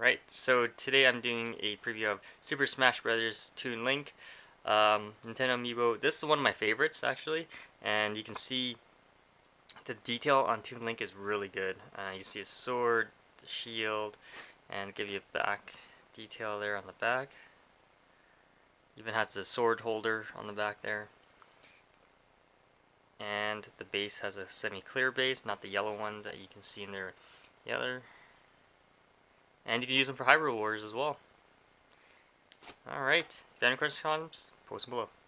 Alright, so today I'm doing a preview of Super Smash Bros. Toon Link, Nintendo Amiibo. This is one of my favorites actually, and you can see the detail on Toon Link is really good. You can see his sword, the shield, and give you a back detail there on the back. Even has the sword holder on the back there. And the base has a semi-clear base, not the yellow one that you can see in there. The other. And you can use them for Hyrule Wars as well. Alright, if you have any questions, post them below.